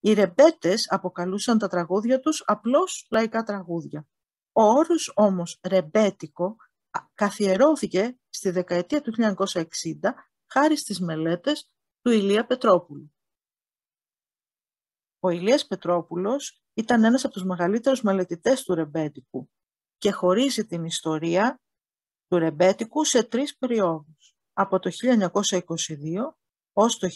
Οι ρεμπέτες αποκαλούσαν τα τραγούδια τους απλώς λαϊκά τραγούδια. Ο όρος όμως ρεμπέτικο καθιερώθηκε στη δεκαετία του 1960 χάρη στις μελέτες του Ηλία Πετρόπουλου. Ο Ηλίας Πετρόπουλος ήταν ένας από τους μεγαλύτερους μελετητές του ρεμπέτικου και χωρίζει την ιστορία του ρεμπέτικου σε 3 περιόδους. Από το 1922 ως το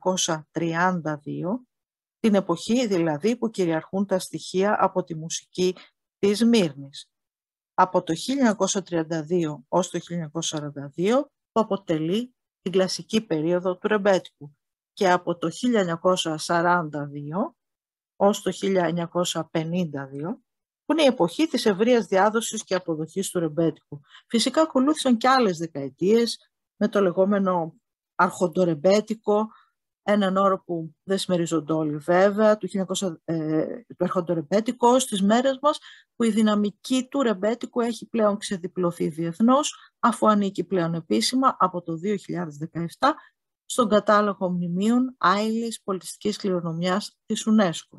1932, την εποχή δηλαδή που κυριαρχούν τα στοιχεία από τη μουσική της Σμύρνης. Από το 1932 ως το 1942 που αποτελεί την κλασική περίοδο του ρεμπέτικου και από το 1942 ως το 1952 που είναι η εποχή της ευρείας διάδοσης και αποδοχής του ρεμπέτικου. Φυσικά ακολούθησαν και άλλες δεκαετίες με το λεγόμενο αρχοντορεμπέτικο, έναν όρο που δεν συμμερίζονται όλοι βέβαια, του αρχοντορεμπέτικο στις μέρες μας, που η δυναμική του ρεμπέτικου έχει πλέον ξεδιπλωθεί διεθνώς, αφού ανήκει πλέον επίσημα από το 2017 στον κατάλογο μνημείων άειλης πολιτιστικής κληρονομιάς της UNESCO.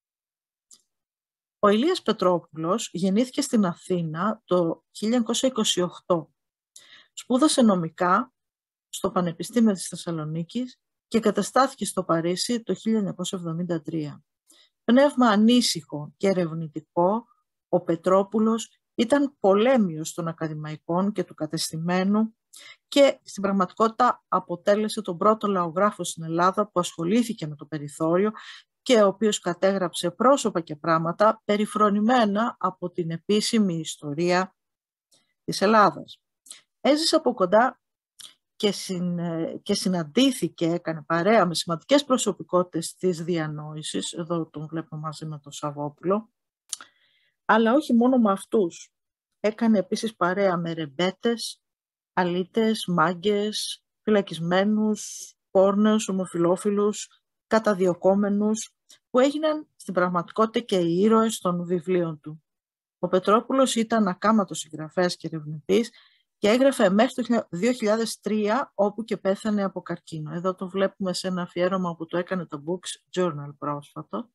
Ο Ηλίας Πετρόπουλος γεννήθηκε στην Αθήνα το 1928. Σπούδασε νομικά στο Πανεπιστήμιο της Θεσσαλονίκης και καταστάθηκε στο Παρίσι το 1973. Πνεύμα ανήσυχο και ερευνητικό, ο Πετρόπουλος ήταν πολέμιος των ακαδημαϊκών και του κατεστημένου και στην πραγματικότητα αποτέλεσε τον πρώτο λαογράφο στην Ελλάδα που ασχολήθηκε με το περιθώριο και ο οποίος κατέγραψε πρόσωπα και πράγματα περιφρονημένα από την επίσημη ιστορία της Ελλάδας. Έζησε από κοντά και συναντήθηκε, έκανε παρέα με σημαντικές προσωπικότητες της διανόησης, εδώ τον βλέπω μαζί με τον Σαββόπουλο, αλλά όχι μόνο με αυτούς. Έκανε επίσης παρέα με ρεμπέτες, αλήτες, μάγκες, φυλακισμένους, πόρνους, ομοφυλόφιλους, καταδιωκόμενους, που έγιναν στην πραγματικότητα και οι ήρωες των βιβλίων του. Ο Πετρόπουλος ήταν ακάματος συγγραφέας και ερευνητής και έγραφε μέχρι το 2003, όπου και πέθανε από καρκίνο. Εδώ το βλέπουμε σε ένα αφιέρωμα που το έκανε το Books Journal πρόσφατο.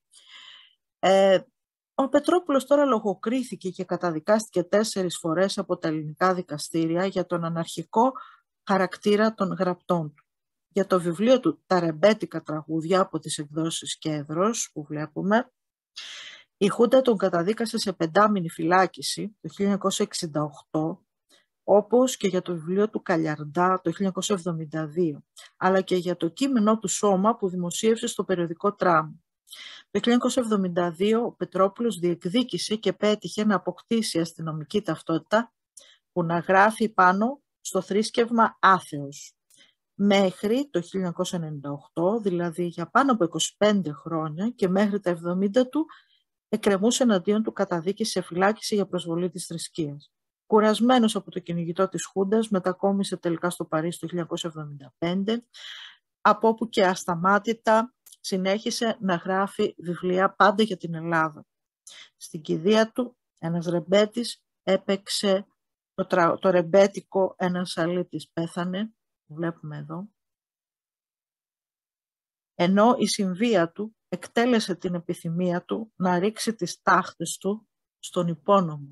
Ο Πετρόπουλος τώρα λογοκρίθηκε και καταδικάστηκε 4 φορές από τα ελληνικά δικαστήρια για τον αναρχικό χαρακτήρα των γραπτών του. Για το βιβλίο του «Τα ρεμπέτικα τραγούδια» από τις εκδόσεις Κέδρος που βλέπουμε, η Χούντα τον καταδίκασε σε 5μηνη φυλάκιση το 1968, όπως και για το βιβλίο του Καλιαρντά το 1972, αλλά και για το κείμενό του «Σώμα» που δημοσίευσε στο περιοδικό Τραμ. Το 1972 ο Πετρόπουλος διεκδίκησε και πέτυχε να αποκτήσει αστυνομική ταυτότητα που να γράφει πάνω στο θρήσκευμα άθεος. Μέχρι το 1998, δηλαδή για πάνω από 25 χρόνια και μέχρι τα 70 του, εκκρεμούσε εναντίον του καταδίκη σε φυλάκιση για προσβολή της θρησκείας. Κουρασμένος από το κυνηγητό της Χούντας, μετακόμισε τελικά στο Παρίσι το 1975, από όπου και ασταμάτητα συνέχισε να γράφει βιβλία πάντα για την Ελλάδα. Στην κηδεία του, ένας ρεμπέτης έπαιξε το ρεμπέτικο «Ένας αλήτης πέθανε», βλέπουμε εδώ, ενώ η συμβία του εκτέλεσε την επιθυμία του να ρίξει τις τάχτες του στον υπόνομο.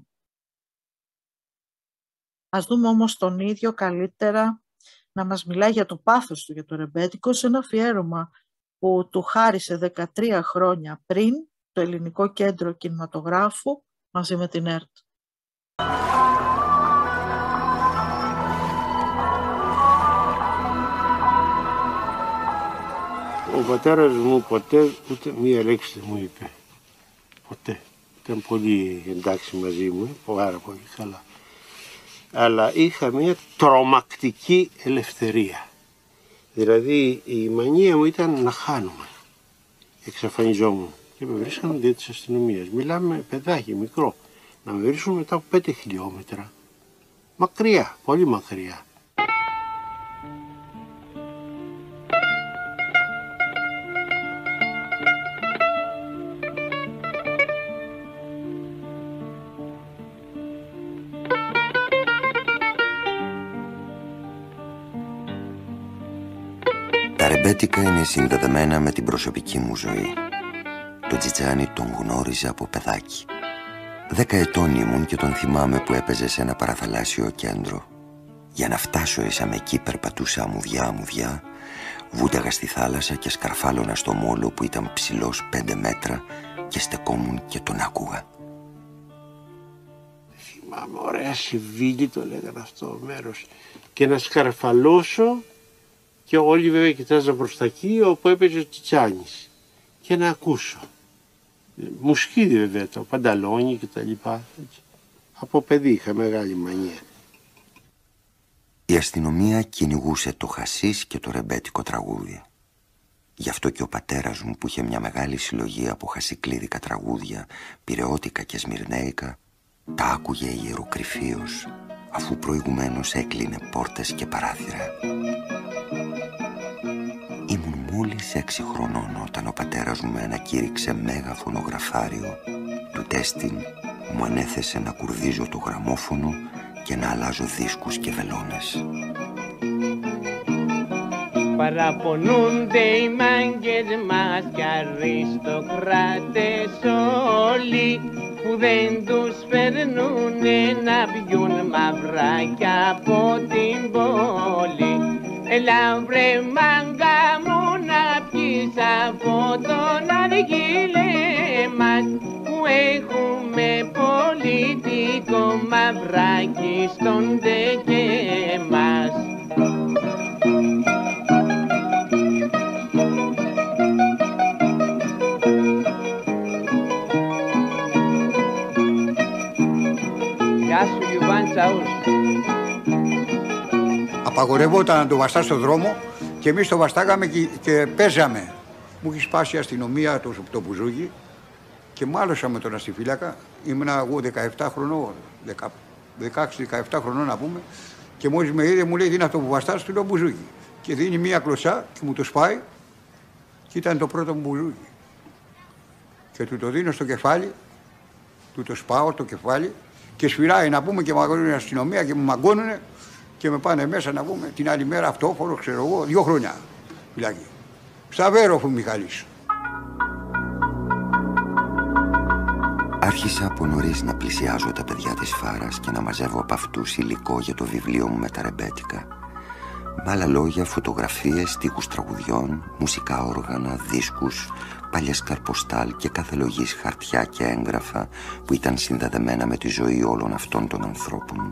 Ας δούμε όμως τον ίδιο καλύτερα να μας μιλάει για το πάθος του για το ρεμπέτικο σε ένα αφιέρωμα που του χάρισε 13 χρόνια πριν το Ελληνικό Κέντρο Κινηματογράφου μαζί με την ΕΡΤ. Ο πατέρας μου ποτέ ούτε μία λέξη δεν μου είπε. Ποτέ. Ήταν πολύ εντάξει μαζί μου, πάρα πολύ καλά. Αλλά είχα μία τρομακτική ελευθερία. Δηλαδή η μανία μου ήταν να χάνουμε. Εξαφανιζόμουν. Και με βρίσκαν δια της αστυνομίας. Μιλάμε παιδάκι μικρό. Να με βρίσκουν μετά από 5 χιλιόμετρα. Μακριά, πολύ μακριά. Τα ρεμπέτικα είναι συνδεδεμένα με την προσωπική μου ζωή. Το Τζιτζάνι τον γνώριζε από παιδάκι. 10 ετών ήμουν και τον θυμάμαι που έπαιζε σε ένα παραθαλάσσιο κέντρο. Για να φτάσω ήσαμε εκεί, περπατούσα αμμουδιά, βούταγα στη θάλασσα και σκαρφάλωνα στο μόλο που ήταν ψηλός 5 μέτρα και στεκόμουν και τον άκουγα. Θυμάμαι, ωραία Σιβίλη το λέγανε αυτό μέρος. Και να σκαρφαλώσω και όλοι βέβαια κοιτάζαν προς τα εκεί όπου έπαιζε ο Τσιτσάνης. Και να ακούσω. Μουσική βέβαια, το πανταλόνι και τα λοιπά. Από παιδί είχα μεγάλη μανία. Η αστυνομία κυνηγούσε το χασίς και το ρεμπέτικο τραγούδι. Γι' αυτό και ο πατέρας μου, που είχε μια μεγάλη συλλογή από χασικλίδικα τραγούδια, πειραιώτικα και σμυρνέικα, τα άκουγε ιεροκρηφίως, αφού προηγουμένως έκλεινε πόρτες και παράθυρα. Ήμουν μόλις 6 χρονών όταν ο πατέρας μου με ανακήρυξε μέγα φωνογραφάριο του τέστην, μου ανέθεσε να κουρδίζω το γραμμόφωνο και να αλλάζω δίσκους και βελόνες. Παραπονούνται οι μάγκες μας κι αριστοκράτες όλοι που δεν τους περνούνε να πιούν μαυράκια από την πόλη. Έλα βρε μάγκα μου να πιείς από τον αργύλε μας που έχουμε πολιτικό μαυράκι στον τεκέ μας. Γεια σου Ιβάν Τσαούς. Απαγορευόταν να το βαστά στο δρόμο και εμείς το βαστάγαμε και παίζαμε. Μου έχει σπάσει η αστυνομία το μπουζούκι και μάλωσα με τον αστιφύλακα. Ήμουνα εγώ 17 χρονών, 16-17 χρονών να πούμε, και μόλις με είδε μου λέει: τι είναι αυτό που βαστάς? Του λέω: μπουζούκι. Και δίνει μία κλωτσά και μου το σπάει και ήταν το πρώτο μου μπουζούκι. Και του το δίνω στο κεφάλι, του το σπάω το κεφάλι και σφυράει να πούμε και μαγώνουν η αστυνομία και μου μαγκώνουνε. Και με πάνε μέσα να πούμε την άλλη μέρα αυτόφορο, ξέρω εγώ, 2 χρόνια φυλακή. Σταβέροφ ο Μιχαλής. Άρχισα από νωρίς να πλησιάζω τα παιδιά της Φάρας και να μαζεύω από αυτούς υλικό για το βιβλίο μου με τα ρεμπέτικα. Με άλλα λόγια, φωτογραφίες, στίχους τραγουδιών, μουσικά όργανα, δίσκους, παλιές καρποστάλ και κάθε λογής χαρτιά και έγγραφα που ήταν συνδεδεμένα με τη ζωή όλων αυτών των ανθρώπων.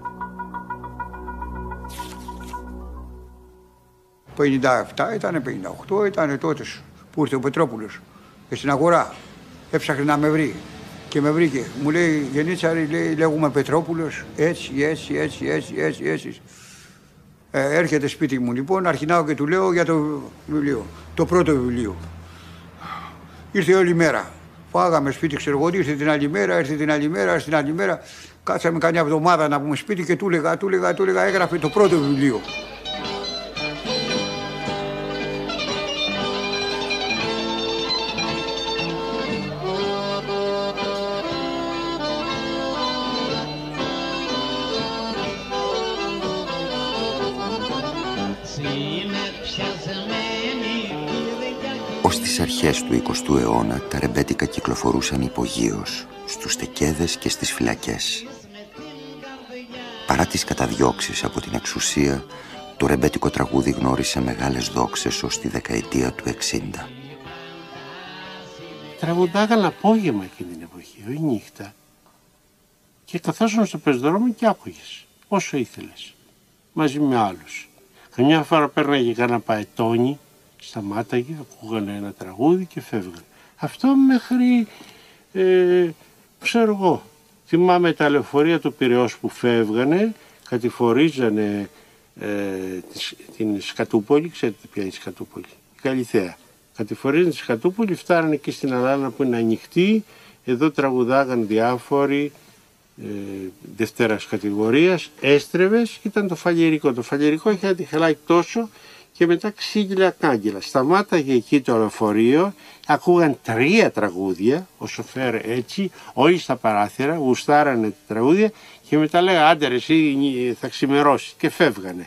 57 ήταν, 58 ήταν τότε που ήρθε ο Πετρόπουλος και στην αγορά έψαχνε να με βρει και με βρήκε. Μου λέει: Γενίτσαρη, λέει, λέγουμε Πετρόπουλος, έτσι. Έρχεται σπίτι μου λοιπόν, αρχινάω και του λέω για το βιβλίο, το πρώτο βιβλίο. Ήρθε όλη μέρα. Φάγαμε σπίτι, ξέρω εγώ, ήρθε την άλλη μέρα, κάτσαμε καμιά εβδομάδα να πούμε σπίτι και του έλεγα, έγραφε το πρώτο βιβλίο. Ως τις αρχές του 20ου αιώνα τα ρεμπέτικα κυκλοφορούσαν υπογείως, στους στεκέδες και στις φυλακές. Παρά τις καταδιώξεις από την εξουσία, το ρεμπέτικο τραγούδι γνώρισε μεγάλες δόξες ως τη δεκαετία του 60. Τραγουδάγαν απόγευμα εκείνη την εποχή, όχι νύχτα. Και καθόσουν στο πεζοδρόμιο και άκουγες όσο ήθελες, μαζί με άλλους. Καμιά φορά πέρναγε κανένα παετόνι, σταμάταγε, ακούγανε ένα τραγούδι και φεύγανε. Αυτό μέχρι, ξέρω εγώ, θυμάμαι τα λεωφορεία του Πειραιώς που φεύγανε, κατηφορίζανε την Σκατούπολη, ξέρετε ποια είναι η Σκατούπολη, η Καλιθέα. Κατηφορίζανε τη Σκατούπολη, φτάνανε εκεί στην Αλάνα που είναι ανοιχτή, εδώ τραγουδάγαν διάφοροι δευτέρας κατηγορίας, έστρεβες και ήταν το φαλιερικό. Το φαλιερικό είχε ένα τυχελάκι τόσο και μετά ξύγυλα κάγκελα. Σταμάταγε εκεί το λεωφορείο, ακούγαν 3 τραγούδια, ο σοφέρ έτσι, όλοι στα παράθυρα, γουστάρανε τα τραγούδια και μετά λέγανε άντε ρε εσύ θα ξημερώσεις και φεύγανε.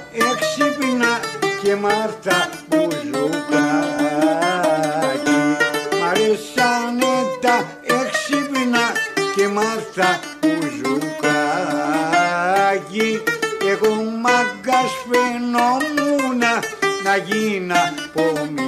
έξυπνα και Μάρτα μπουζουκάκι. Μ' αρέσανε τα έξυπνα και Μάρτα μπουζουκάκι. Εγώ μάγκας φαινόμουνα να γίνα πομί.